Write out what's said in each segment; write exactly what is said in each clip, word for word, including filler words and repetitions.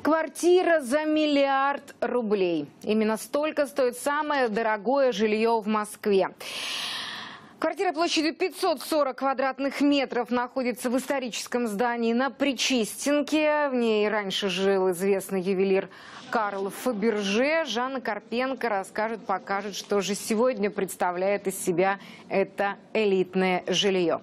Квартира за миллиард рублей. Именно столько стоит самое дорогое жилье в Москве. Квартира площадью пятьсот сорок квадратных метров находится в историческом здании на Причистенке. В ней раньше жил известный ювелир Карл Фаберже. Жанна Карпенко расскажет, покажет, что же сегодня представляет из себя это элитное жилье.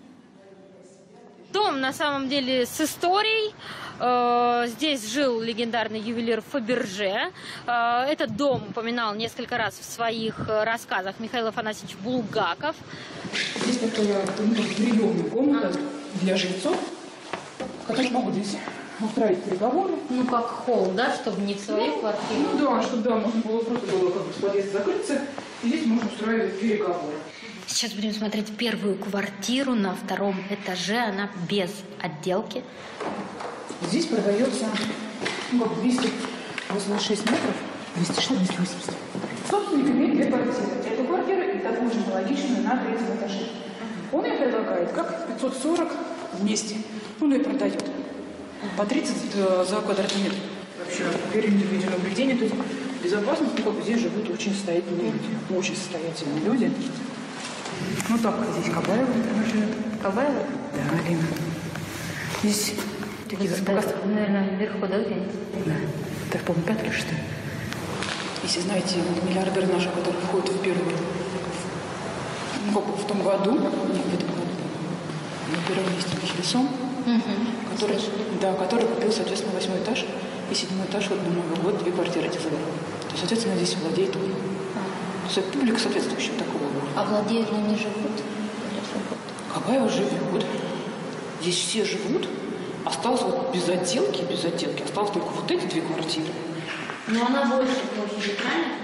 Дом на самом деле с историей. Здесь жил легендарный ювелир Фаберже. Этот дом упоминал несколько раз в своих рассказах Михаил Афанасьевич Булгаков. Здесь такая приемная комната для жильцов, которые могут здесь устраивать переговоры. Ну, как холл, да, чтобы не в своей ну, квартире. Ну да, чтобы да, можно было просто было как бы с подъезда закрыться, и здесь можно устраивать переговоры. Сейчас будем смотреть первую квартиру на втором этаже. Она без отделки. Здесь продается ну, как двести восемьдесят шесть метров, двести шестьдесят, двести восемьдесят. Собственник имеет две квартиры. Эту квартиру и такую же аналогичную на третьем этаже. Он ее предлагает как пятьсот сорок вместе. Он ее продает по тридцать за квадратный метр. Вообще, уверенное видеонаблюдение, то есть безопасность, ну, как здесь живут очень состоятельные люди. Очень состоятельные люди. Ну так, здесь Кабаева, например, живет. Кабаева? Да, Алина. Здесь такие пока... наверное, вверху, да, где-нибудь? Да. Это, по-моему, пятый или шестой. Если знаете, миллиардеры наши, которые входят в первую, ну, как бы в том году, не в этом году, на первом месте Хильсон, угу. который, да, который купил, соответственно, восьмой этаж и седьмой этаж вот на Новый год, две квартиры эти забрал. То есть, соответственно, здесь владеет он. А. То есть, публика соответствующая такого. А владеют ли они живут? Кабаева живет. Здесь все живут. Осталось вот без отделки, без отделки. Осталось только вот эти две квартиры. Но она больше площади, правильно?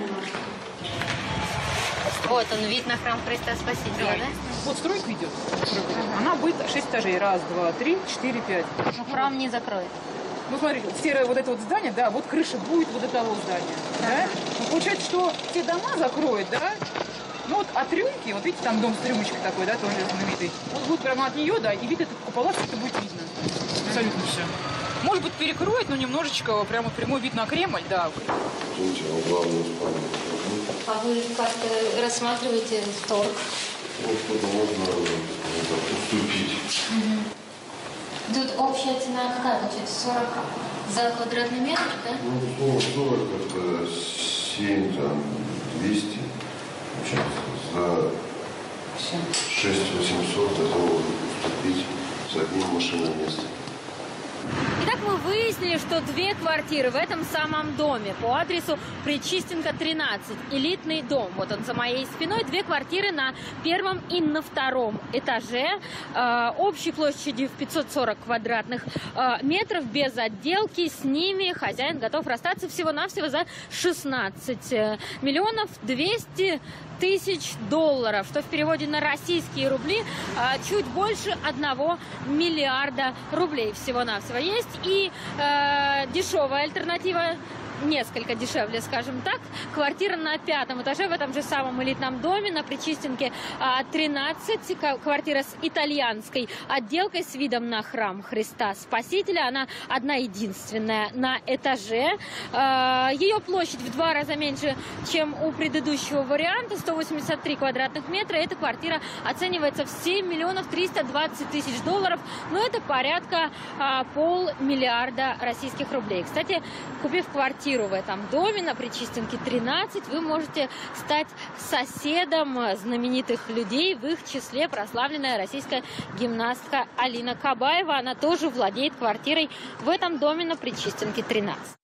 Вот он, вид на храм Христа Спасителя, да? да? Вот стройка идет. Она будет шесть этажей. Раз, два, три, четыре, пять. Но храм не закроет. Ну, смотрите, серое вот это вот здание, да, вот крыша будет вот этого здания. Да. Да? Ну, получается, что все дома закроют, да? Ну вот от рюмки, вот видите, там дом с рюмочкой такой, да, тоже знаменитый. Вот будет прямо от нее, да, и вид этот купола, это будет видно. Абсолютно все. Может быть, перекроет, но немножечко прямо прямой вид на Кремль, да. А вы как-то рассматриваете торг? Ну, что-то можно уступить. Угу. Тут общая цена какая получается? сорок за квадратный метр, да? Ну, сорок это семь, там, двести. За шесть восемьсот готовы уступить с одним машинным местом. Итак, мы выяснили, что две квартиры в этом самом доме по адресу Причистенка, тринадцать. Элитный дом. Вот он за моей спиной. Две квартиры на первом и на втором этаже. Э, общей площадью в пятьсот сорок квадратных э, метров, без отделки. С ними хозяин готов расстаться всего-навсего за шестнадцать миллионов двести тысяч долларов, что в переводе на российские рубли э, чуть больше одного миллиарда рублей всего-навсего. Есть и э, дешевая альтернатива, несколько дешевле, скажем так. Квартира на пятом этаже в этом же самом элитном доме на Причистенке тринадцать. Квартира с итальянской отделкой, с видом на храм Христа Спасителя. Она одна единственная на этаже. Ее площадь в два раза меньше, чем у предыдущего варианта. сто восемьдесят три квадратных метра. Эта квартира оценивается в семь миллионов триста двадцать тысяч долларов. Но это порядка полмиллиарда российских рублей. Кстати, купив квартиру в этом доме на Причистенке тринадцать, вы можете стать соседом знаменитых людей, в их числе прославленная российская гимнастка Алина Кабаева. Она тоже владеет квартирой в этом доме на Причистенке тринадцать.